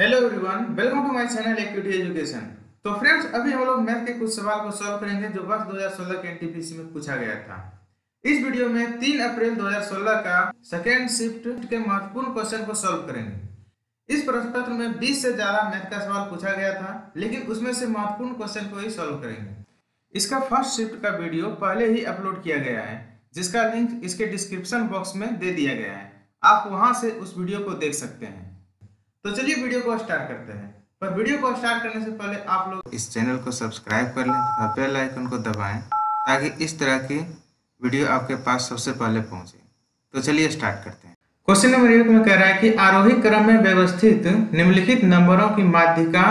Hello everyone, welcome to my channel equity education. तो friends, अभी हम लोग मैथ के कुछ सवाल को सॉल्व करेंगे जो वर्ष 2016 के एनटीपीसी में पूछा गया था। इस वीडियो में 3 अप्रैल 2016 का सेकेंड शिफ्ट के महत्वपूर्ण क्वेश्चन को सॉल्व करेंगे। इस प्रश्न पत्र में 20 से ज्यादा मैथ का सवाल पूछा गया था, लेकिन उसमें से महत्वपूर्ण क्वेश्चन को ही सॉल्व करेंगे। इसका फर्स्ट शिफ्ट का वीडियो पहले ही अपलोड किया गया है, जिसका लिंक इसके डिस्क्रिप्शन बॉक्स में दे दिया गया है। आप वहां से उस वीडियो को देख सकते हैं। तो चलिए वीडियो को स्टार्ट करते हैं। पर वीडियो को स्टार्ट करने से पहले आप लोग इस चैनल को सब्सक्राइब कर लें तथा बेल आइकन को दबाएं, ताकि इस तरह की वीडियो आपके पास सबसे पहले पहुंचे। तो चलिए स्टार्ट करते हैं। क्वेश्चन नंबर 1 में कह रहा है कि आरोही क्रम में व्यवस्थित निम्नलिखित नंबरों की माध्यिका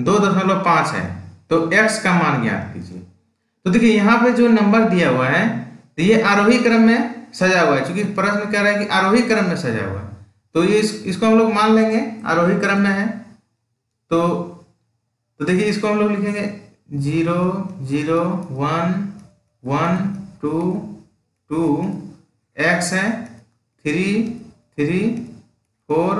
2.5 है, तो x का मान ज्ञात कीजिए। तो देखिए यहाँ पे जो नंबर दिया हुआ है तो ये आरोही क्रम में सजा हुआ है, क्योंकि प्रश्न कह रहा है कि आरोही क्रम में सजा हुआ है, तो ये इसको हम लोग मान लेंगे आरोही क्रम में है। तो देखिए इसको हम लोग लिखेंगे 0 0 1 1 2 2, x है 3 3 4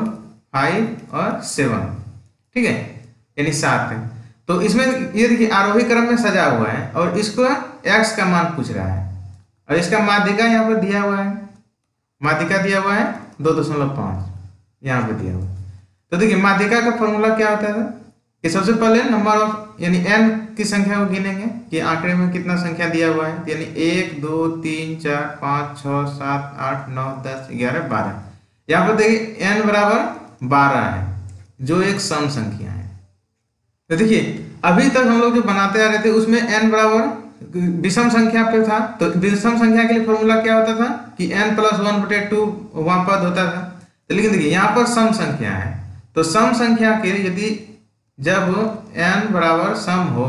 5 और 7, ठीक है, यानी 7 है। तो इसमें ये देखिए आरोही क्रम में सजा हुआ है और इसको x का मान पूछ रहा है, और इसका माध्यिका यहाँ पर दिया हुआ है, माध्यिका दिया हुआ है 2.5 यहाँ पे दिया हुआ। तो देखिए माध्यिका का फॉर्मूला क्या होता है कि सबसे पहले नंबर ऑफ यानी n की संख्या को गिनेंगे कि आंकड़े में कितना संख्या दिया हुआ है, यानी 1 2 3 4 5 6 7 8 9 10 11 12। यहाँ पर देखिए n बराबर 12 है, जो एक सम संख्या है। तो देखिए अभी तक हम लोग जो बनाते आ रहे थे उसमें n बराबर विषम संख्या पे था, तो विषम संख्या के लिए फॉर्मूला क्या होता था कि n + 1/2 वहां पद होता था। तो लेकिन देखिए यहाँ पर सम संख्या है, तो सम संख्या के यदि जब n बराबर सम हो,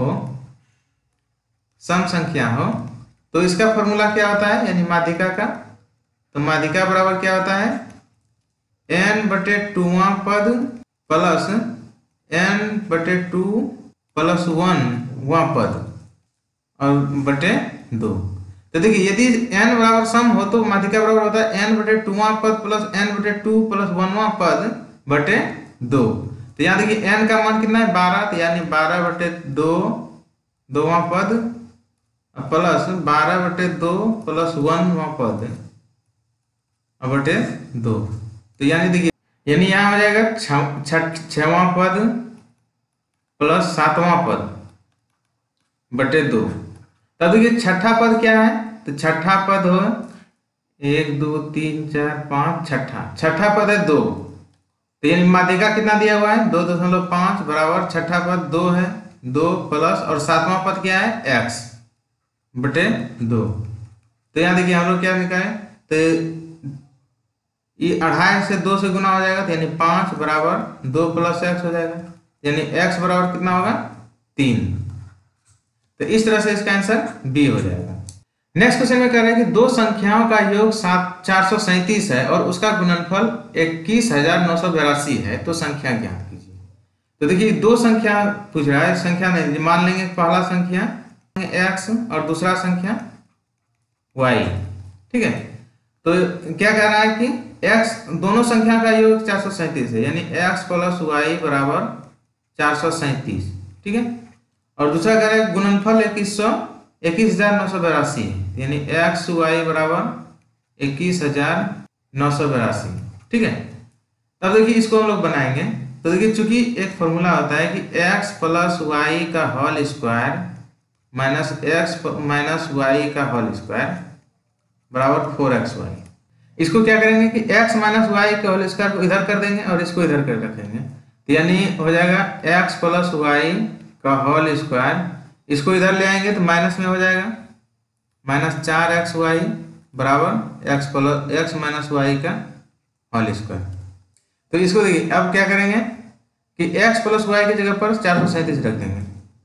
सम संख्या हो, तो इसका फॉर्मूला क्या होता है यानी माध्यिका का। तो माध्यिका बराबर क्या होता है n/2 पद प्लस n/2 + 1 पद और बटे 2। तो देखिए यदि n बराबर सम हो तो माध्यिका बराबर होता है n/2 पद प्लस n/2 + 1 पद बटे 2। तो यहाँ देखिए n का मान कितना है 12, तो यानी 12/2 2वां पद प्लस 12/2 + 1वां पद बटे 2। तो यानी देखिए यानी यहाँ हो जाएगा 6वां पद प्लस 7वां पद बटे 2। तब देखिए छठा पद क्या है, तो छठा पद हो 1 2 3 4 5, छठा पद है 2। तो यानी माध्यिका कितना दिया हुआ है 2.5 बराबर छठा पद 2 है, 2 प्लस और 7वां पद क्या है x बटे 2। तो यहाँ देखिए हम लोग क्या निकाले, तो ये 2.5 से 2 से गुना हो जाएगा, तो यानी 5 बराबर 2 + x हो जाएगा, यानी x बराबर कितना होगा 3। तो इस तरह से इसका आंसर बी हो जाएगा। नेक्स्ट क्वेश्चन में कह रहा है कि दो संख्याओं का योग 437 है और उसका गुणनफल 21,982 है, तो संख्या ज्ञात कीजिए। तो देखिए दो संख्या पूछ रहा है, संख्या नहीं मान लेंगे, पहला संख्या x और दूसरा संख्या y, ठीक है। तो क्या कह रहा है कि x दोनों संख्या का योग 437 है, यानी x + y बराबर 437, ठीक है। और दूसरा कह रहा है गुणनफल 21,982 है, यानी x y बराबर 21,982, ठीक है। तब देखिए इसको हम लोग बनाएंगे। तो देखिए चूंकि एक फॉर्मूला होता है कि x + y का whole square minus x minus y का होल स्क्वायर बराबर 4xy। इसको क्या करेंगे कि x माइनस y के होल स्क्वायर को इधर कर देंगे और इसको इधर कर रखेंगे, तो यानी हो जाएगा x + y का होल स्क्वायर, इसको इधर ले आएंगे तो माइनस में हो जाएगा -4xy बराबर x माइनस y का होल स्क्वायर। तो इसको देखिए अब क्या करेंगे कि x + y की जगह पर 437 रख देंगे,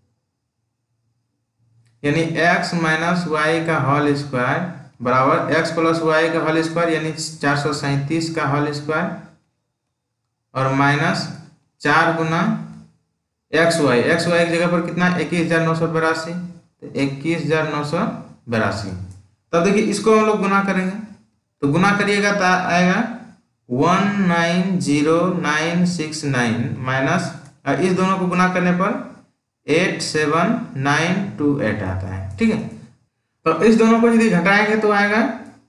यानी x माइनस y का होल स्क्वायर बराबर x + y का होल स्क्वायर यानी 437 का होल स्क्वायर और -4 गुना xy की जगह पर कितना 21,982, तो 21,982। तब देखिए इसको हम लोग गुना करेंगे, तो गुना करिएगा तो आएगा 190,969 माइनस इस दोनों को गुना करने पर 87928 आता है। ठीक है, तो इस दोनों को यदि घटाएंगे तो आएगा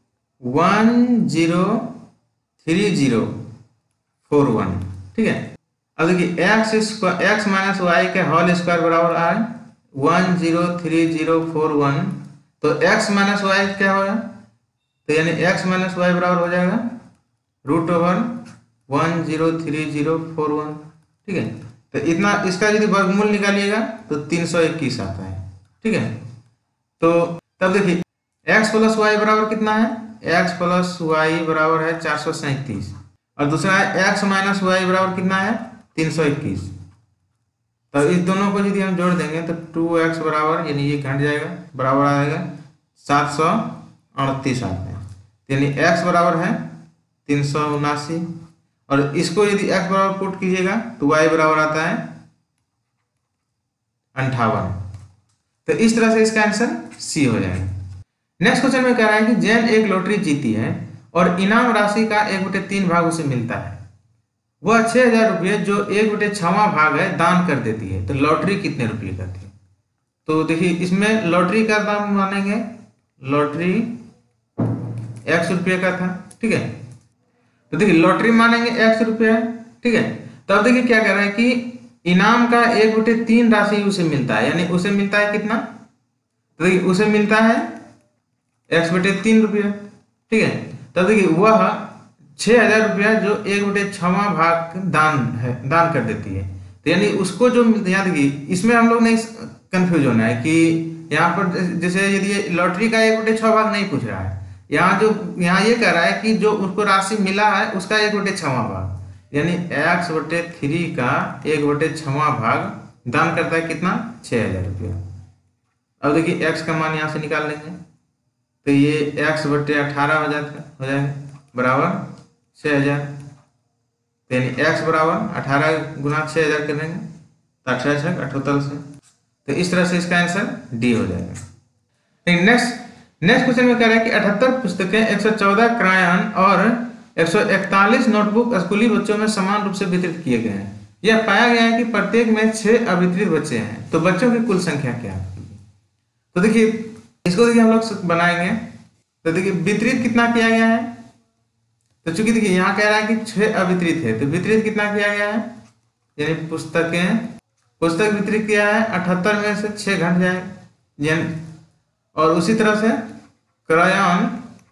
103041। ठीक है, अब देखिए x माइनस वाई के होल स्क्वायर बराबर आए 103041। तो x माइनस वाई क्या होगा, तो यानी x माइनस वाई बराबर हो जाएगा √103041। ठीक है, तो इतना इसका यदि वर्गमूल निकालिएगा तो 321 आता है। ठीक है, तो तब देखिए x प्लस वाई बराबर कितना है, x प्लस वाई बराबर है 437 और दूसरा है x माइनस वाई बराबर कितना है 321। तो इस दोनों को यदि हम जोड़ देंगे तो 2x बराबर यानी ये घट जाएगा बराबर आएगा 738 आता है। यानी x बराबर है 379 और इसको यदि x बराबर पुट कीजिएगा तो y बराबर आता है 58। तो इस तरह से इसका आंसर सी हो जाएगा। नेक्स्ट क्वेश्चन में कह रहा है कि जैन एक लॉटरी जीती है और इनाम राशि का 1/3 भाग उसे मिलता है। वह 6000 रुपये जो 1/6वां भाग है दान कर देती है, तो लॉटरी कितने रुपये का थी। तो देखिए इसमें लॉटरी का दाम मानेंगे, लॉटरी x रुपये का था। ठीक है, तो देखिए लॉटरी मानेंगे x रुपये। ठीक है, तो अब देखिए क्या कह रहा है कि इनाम का 1/3 राशि उसे मिलता है, यानी उसे मिलता है कितना, तो देखिए उसे मिलता है x/3 रुपये। ठीक है, तब देखिए वह 6000 रुपया जो 1/6वां भाग दान कर देती है। तो यानी उसको जो यहाँ देखिए इसमें हम लोग नहीं कंफ्यूज होना है कि यहाँ पर जैसे यदि लॉटरी का 1/6 भाग नहीं पूछ रहा है, यहाँ ये कह रहा है कि जो उसको राशि मिला है उसका 1/6वां भाग, यानी x/3 का 1/6वां भाग दान करता है कितना 6000 रुपया। अब देखिए x का मान यहाँ से निकाल लेंगे तो ये x/18 हो जाएगा बराबर 6000। यानी x बराबर 18 गुना 6000 कर देंगे तो 18 से, तो इस तरह से इसका आंसर डी हो जाएगा। नेक्स्ट क्वेश्चन में कह रहा है कि 78 पुस्तकें 114 क्रायन और 141 नोटबुक स्कूली बच्चों में समान रूप से वितरित किए गए हैं। यह पाया गया है कि प्रत्येक में 6 अवितरित बच्चे हैं, तो बच्चों की कुल संख्या क्या है। तो देखिए इसको देखिए हम लोग बनाएंगे तो देखिए वितरित कितना किया गया है, तो चूंकि देखिए यहाँ कह रहा है कि 6 अवितरित है तो वितरित कितना किया गया है, यानी पुस्तक वितरित किया है 78 में से 6 घट जाए, और उसी तरह से क्रायन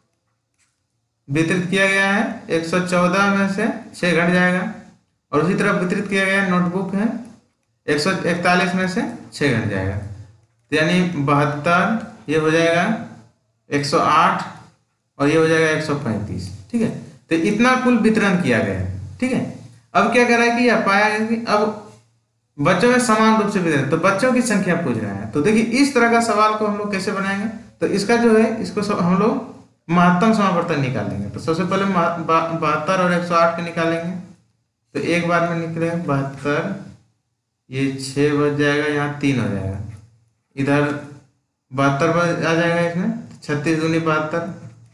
वितरित किया गया है 114 में से 6 घट जाएगा, और उसी तरह वितरित किया गया नोटबुक है 141 में से 6 घट जाएगा, तो यानी 72, ये हो जाएगा 108 और ये हो जाएगा 135। ठीक है, तो इतना कुल वितरण किया गया है। ठीक है, अब क्या कर रहा है कि यह पाया गया कि अब बच्चों में समान रूप से वितरण, तो बच्चों की संख्या पूछ रहा है। तो देखिए इस तरह का सवाल को हम लोग कैसे बनाएंगे, तो इसका जो है इसको हम लोग महत्तम समावर्तन निकालेंगे। तो सबसे पहले 72 और 108 के निकालेंगे, तो एक बार में निकले 72, ये 6 बच जाएगा, यहाँ 3 हो जाएगा, इधर 72 बच आ जाएगा, इसमें 36 दूनी 72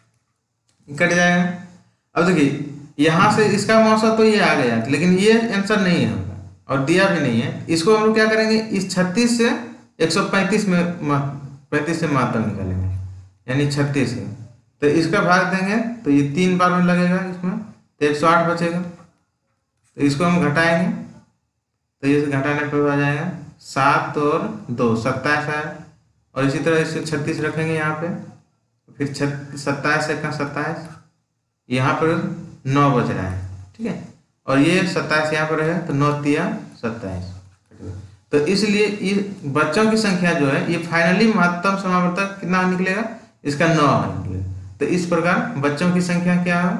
कट जाएगा। अब देखिए यहाँ से इसका मौसा तो ये आ गया, लेकिन ये आंसर नहीं होगा और दिया भी नहीं है। इसको हम लोग क्या करेंगे, इस 36 से 135 में 35 से मात्रा निकालेंगे, यानी 36 है, तो इसका भाग देंगे तो ये 3 बार में लगेगा इसमें, तो 108 बचेगा। तो इसको हम घटाएंगे तो ये घटाने पर आ जाएगा 7 और 2 27 है, और इसी तरह इससे 36 रखेंगे यहाँ पे, फिर 27 से 27, यहाँ पर 9 बच रहा है। ठीक है, और ये 27 यहाँ पर है तो 9 तिया 27, तो इसलिए ये बच्चों की संख्या जो है ये फाइनली महत्तम समावर्तक कितना निकलेगा, इसका 9 निकलेगा। तो इस प्रकार बच्चों की संख्या क्या है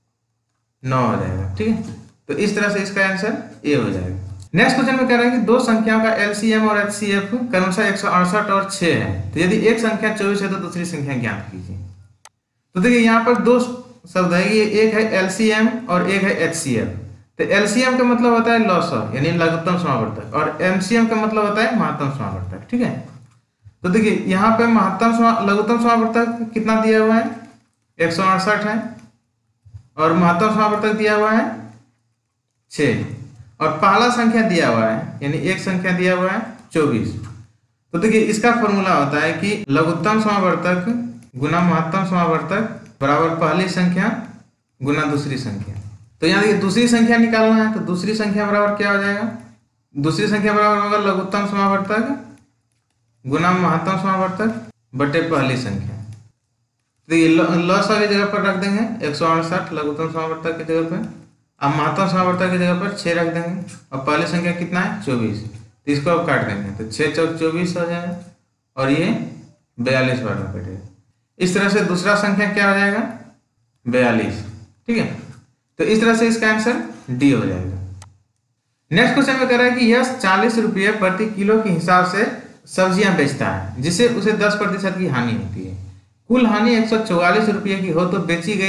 9 हो जाएगा। ठीक है, तो इस तरह से इसका आंसर ए हो जाएगा। नेक्स्ट क्वेश्चन में कह रहा है कि दो संख्याओं का एलसीएम और एचसीएफ क्रमशः 168 और 6 है, तो यदि एक संख्या 24 है तो दूसरी संख्या ज्ञात कीजिए। तो देखिए यहाँ पर दो शब्द है, ये एक है एलसीएम और एक है एचसीएफ। तो एलसीएम का मतलब होता है लॉसर यानी लघुत्तम समावर्तक, और एमसीएम का मतलब होता है महत्तम समावर्तक। ठीक है, तो देखिए यहाँ पे लघुत्तम समावर्तक कितना दिया हुआ है 168 है, और महत्तम समावर्तक दिया हुआ है 6 और पहला संख्या दिया हुआ है यानी एक संख्या दिया हुआ है 24। तो देखिए इसका फॉर्मूला होता है कि लघुत्तम समावर्तक गुना महत्तम समावर्तक बराबर पहली संख्या गुना दूसरी संख्या। तो यहाँ देखिए दूसरी संख्या निकालना है, तो दूसरी संख्या बराबर क्या हो जाएगा, दूसरी संख्या बराबर होगा लघुत्तम समावर्तक गुना महत्तम समावर्तक बटे पहली संख्या। तो ये लसा की जगह पर रख देंगे 168 लघुत्तम समावर्तक की जगह पर, अब महत्तम समावर्तक की जगह पर 6 रख देंगे और पहली संख्या कितना है 24। तो इसको अब काट देंगे तो 6 चौक 24 हो जाएगा और ये 42 बार में कटेगा। इस तरह से दूसरा संख्या क्या हो जाएगा 42। ठीक है, तो इस तरह से इसका आंसर डी हो जाएगा। नेक्स्ट क्वेश्चन में कह रहा है कि यश 40 रुपये प्रति किलो के हिसाब से सब्जियां बेचता है जिससे उसे 10% की हानि होती है। कुल हानि 144 रुपये की हो तो बेची गई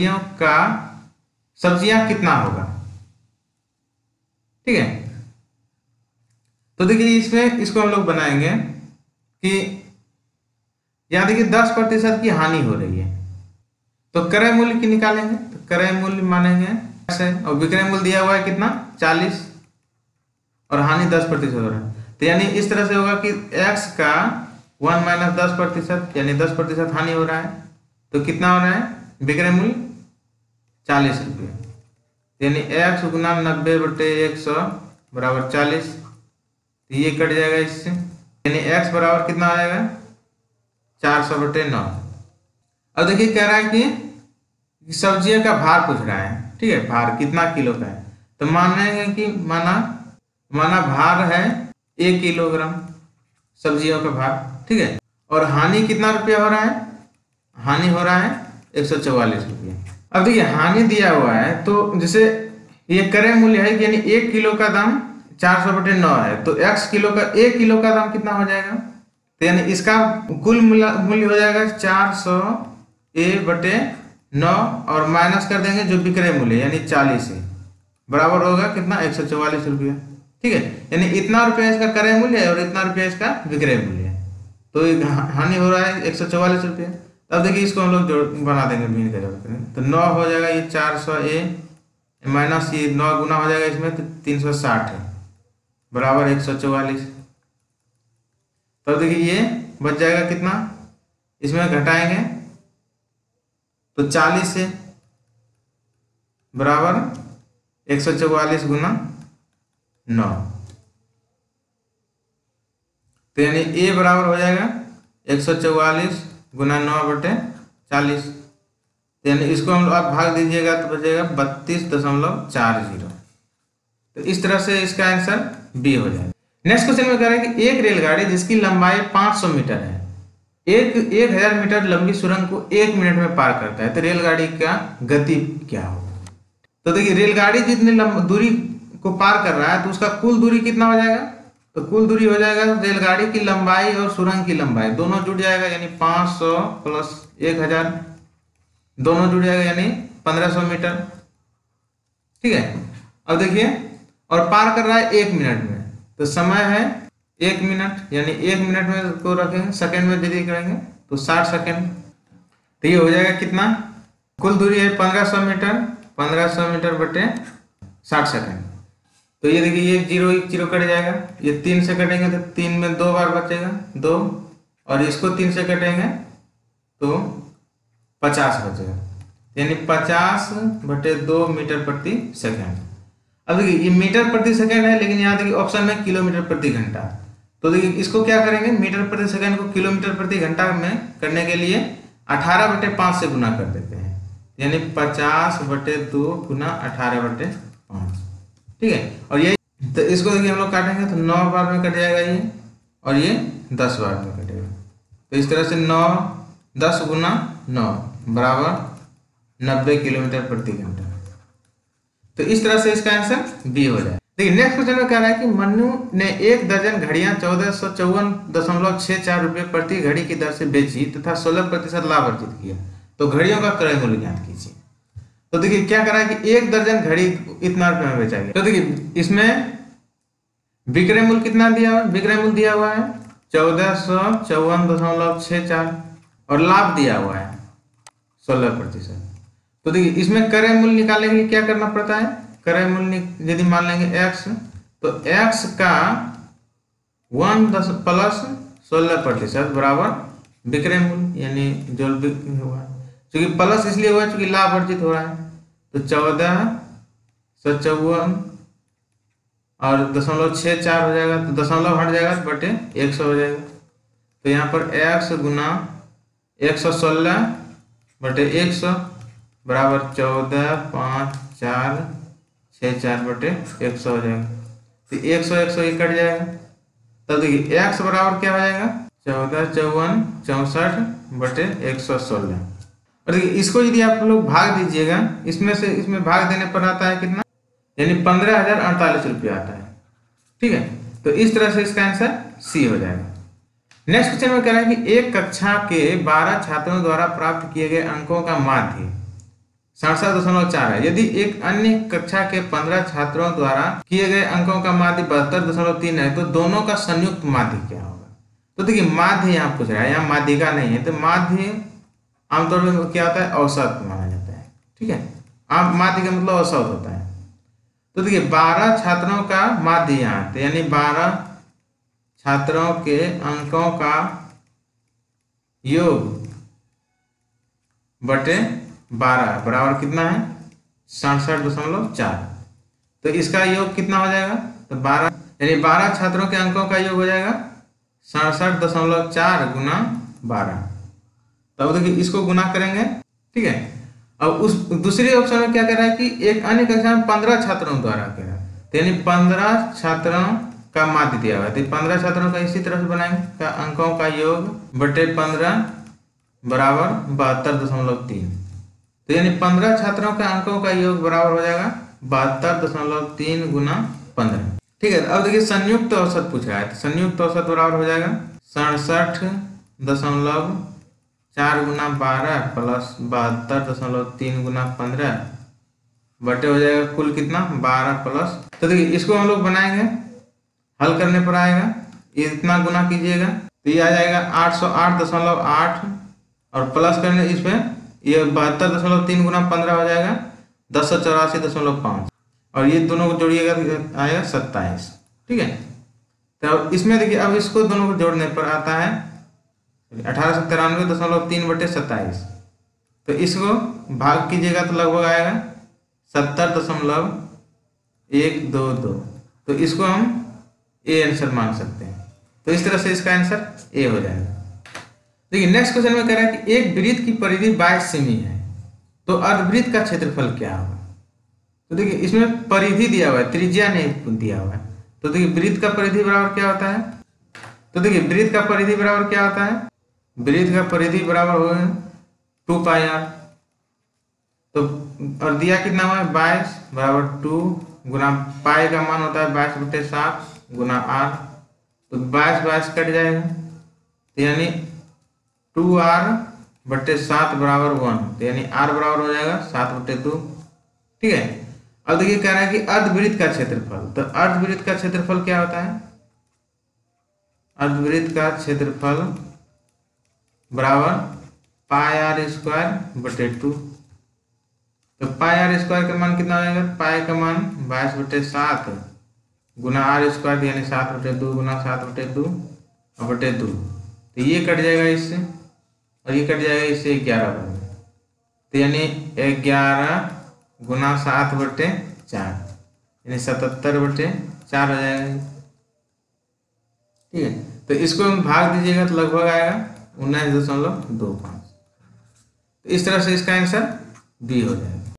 सब्जियां कितना होगा। ठीक है, तो देखिए इसमें इसको हम लोग बनाएंगे कि यहाँ देखिए 10% की हानि हो रही है तो क्रय मूल्य की निकालेंगे। तो क्रय मूल्य मानेंगे ऐसे और विक्रय मूल्य दिया हुआ है कितना 40 और हानि 10% हो रहा है। तो यानी इस तरह से होगा कि x का 1 - 10% यानी 10% हानि हो रहा है। तो कितना हो रहा है विक्रय मूल्य 40 रुपये यानी x गुना 90/100 बराबर 40। तो ये कट जाएगा इससे यानी x बराबर कितना आ जाएगा 400/9। अब देखिए कह रहा है कि सब्जियों का भार पूछ रहा है। ठीक है, भार कितना किलो का है तो मानेंगे कि माना भार है 1 किलोग्राम सब्जियों का भार। ठीक है, और हानि कितना रुपया हो रहा है, हानि हो रहा है 144 रुपये। अब देखिए हानि दिया हुआ है तो जैसे ये क्रय मूल्य है कि यानी 1 किलो का दाम 400/9 है तो 1 किलो का दाम कितना हो जाएगा। तो यानी इसका कुल मूल्य हो जाएगा 400/9 और माइनस कर देंगे जो विक्रय मूल्य यानी 40 है बराबर होगा कितना 144 रुपया। ठीक है, यानी इतना रुपया इसका क्रय मूल्य है और इतना रुपया इसका विक्रय मूल्य है तो हानि हो रहा है 144 रुपया। तब देखिए इसको हम लोग जोड़ बना देंगे भिन्न का जरूरत नहीं तो 9 हो जाएगा ये 400 माइनस ये 9 गुना हो जाएगा इसमें तो 360 है बराबर 144। तब देखिए ये बच जाएगा कितना, इसमें घटाएंगे तो 40 से बराबर 144 गुना 9 तो यानी ए बराबर हो जाएगा 144 गुना 9/40। तो यानी इसको हम आप भाग दीजिएगा तो बचेगा 32.40। तो इस तरह से इसका आंसर बी हो जाएगा। नेक्स्ट क्वेश्चन में कह रहा है कि एक रेलगाड़ी जिसकी लंबाई 500 मीटर है 1000 मीटर लंबी सुरंग को 1 मिनट में पार करता है तो रेलगाड़ी का गति क्या होगा। तो देखिए रेलगाड़ी जितनी दूरी को पार कर रहा है तो उसका कुल दूरी कितना हो जाएगा। तो कुल दूरी हो जाएगा रेलगाड़ी की लंबाई और सुरंग की लंबाई दोनों जुड़ जाएगा यानी 500 प्लस 1000 दोनों जुड़ जाएगा यानी 1500 मीटर। ठीक है, अब देखिए और पार कर रहा है 1 मिनट में तो समय है 1 मिनट यानी 1 मिनट में को रखेंगे सेकंड में यदि करेंगे तो 60 सेकंड। तो ये हो जाएगा कितना, कुल दूरी है 1500 मीटर बटे 60 सेकंड। तो ये देखिए ये 0 कट जाएगा, ये 3 से कटेंगे तो 3 में 2 बार बचेगा 2 और इसको 3 से कटेंगे तो 50 बचेगा यानी 50/2 मीटर प्रति सेकंड। अब देखिए ये मीटर प्रति सेकंड है लेकिन यहाँ देखिए ऑप्शन में किलोमीटर प्रति घंटा। तो देखिए इसको क्या करेंगे मीटर प्रति सेकंड को किलोमीटर प्रति घंटा में करने के लिए 18/5 से गुना कर देते हैं यानी 50/2 गुना 18/5। ठीक है, और ये तो इसको देखिए हम लोग काटेंगे तो 9 बार में कट जाएगा ये और ये 10 बार में कटेगा। तो इस तरह से 10 गुना 9 बराबर 90 किलोमीटर प्रति घंटा। तो इस तरह से इसका आंसर बी हो जाए। देखिए नेक्स्ट क्वेश्चन में कह रहा है कि मन्नू ने 1 दर्जन घड़ियां 1454.64 रुपये प्रति घड़ी की दर से बेची तथा 16% लाभ अर्जित किया तो घड़ियों का क्रय मूल्य ज्ञात कीजिए। तो देखिए क्या करा है कि 1 दर्जन घड़ी इतना रुपये में बेचा गया। तो देखिए इसमें विक्रय मूल्य कितना दिया हुआ है, विक्रय मूल्य दिया हुआ है 1454.64 और लाभ दिया हुआ है 16%। तो देखिए इसमें क्रय मूल्य निकालने के लिए क्या करना पड़ता है, क्रय मूल्य यदि मान लेंगे x, तो x का 1 प्लस 16% बराबर विक्रय मूल्य, यानी जो बिक्री हुआ, क्योंकि प्लस इसलिए हुआ क्योंकि लाभ अर्जित हो रहा है। तो 1454 और 0.64 हो जाएगा, तो दशमलव हट जाएगा बटे 100 हो जाएगा। तो यहाँ पर x गुना 116 बटे 100 बराबर 14,5,4,6,4 बटे 100 हो जाएगा। तो 100 100 ही कट जाएगा। तब देखिए x बराबर क्या हो जाएगा, 14,54,64 बटे 116। और देखिए इसको यदि आप लोग भाग दीजिएगा, इसमें से इसमें भाग देने पर आता है कितना, यानी 15,048 रुपया आता है। ठीक है, तो इस तरह से इसका आंसर सी हो जाएगा। नेक्स्ट क्वेश्चन में कह रहा है कि एक कक्षा के 12 छात्रों द्वारा प्राप्त किए गए अंकों का माध्य 67.4 है। यदि एक अन्य कक्षा के 15 छात्रों द्वारा किए गए अंकों का माध्य 72.3 है, तो दोनों का संयुक्त माध्य क्या होगा। तो देखिए माध्य यहाँ पूछ रहा है, यहाँ माध्यिका नहीं है, तो माध्य आमतौर पर क्या होता है, औसत माना जाता है। ठीक है, आम माध्य का मतलब औसत होता है। तो देखिए 12 छात्रों का माध्य यहाँ, तो यानी 12 छात्रों के अंकों का योग बटे 12 बराबर कितना है, 67.4। तो इसका योग कितना हो जाएगा, तो 12 यानी 12 छात्रों के अंकों का योग हो जाएगा 67.4 गुना 12। तब देखिए इसको गुना करेंगे। ठीक है, अब उस दूसरे ऑप्शन में क्या कह रहा है कि एक अन्य कक्षा में 15 छात्रों द्वारा कह रहा है, तो यानी 15 छात्रों का माध्य दिया हुआ है। तो 15 छात्रों का इसी तरह से बनाएंगे, का अंकों का योग बटे 15 बराबर 72.3। तो यानी 15 छात्रों का अंकों का योग बराबर हो जाएगा 72.3 गुना 15। ठीक है, अब देखिए संयुक्त औसत पूछ रहा है, तो संयुक्त औसत बराबर हो जाएगा 67.4 गुना 12 प्लस 72.3 गुना 15 बटे हो जाएगा कुल कितना 12 प्लस। तो देखिए इसको हम लोग बनाएंगे, हल करने पर आएगा, ये इतना गुना कीजिएगा तो ये आ जाएगा 808.8 और प्लस करने इसमें ये 72.3 गुना 15 हो जाएगा 1084.5 और ये दोनों को जोड़िएगा आएगा 27। ठीक है, तो इसमें देखिए अब इसको दोनों को जोड़ने पर आता है 1893.3 बटे 27। तो इसको भाग कीजिएगा तो लगभग आएगा 70.122। तो इसको हम ए आंसर मान सकते हैं। तो इस तरह से इसका आंसर ए हो जाएगा। देखिए नेक्स्ट क्वेश्चन में कह रहा है कि एक वृत्त की परिधि 22 सेमी है, तो अर्धवृत्त का क्षेत्रफल क्या होगा। तो देखिए इसमें परिधि दिया हुआ है, त्रिज्या नहीं दिया हुआ है। तो देखिए वृत्त का परिधि बराबर क्या होता है, तो देखिए वृत्त का परिधि बराबर क्या होता है, वृत्त का परिधि बराबर हो 2πr। तो और दिया कितना हुआ है 22 बराबर 2 गुना पाई का मान होता है 22/7 गुना r। तो 22 कट जाएगा, तो यानी 2r/7 बराबर 1, तो यानी r बराबर हो जाएगा 7/2। ठीक है, अब देखिए कह रहा है कि अर्धवृत्त का क्षेत्रफल। तो अर्धवृत्त का क्षेत्रफल क्या होता है, अर्धवृत्त का क्षेत्रफल बराबर πr²/2। तो πr² का मान कितना हो जाएगा, पाई का मान 22/7 गुना r² यानी 7/2 गुना 7/2/2। तो ये कट जाएगा इससे और ये कट जाएगा इससे 11 बार। तो यानी 11 गुना 7/4 यानी 77/4 हो जाएगा। ठीक है, तो इसको हम भाग दीजिएगा तो लगभग आएगा 19.25। तो इस तरह से इसका आंसर बी हो जाएगा।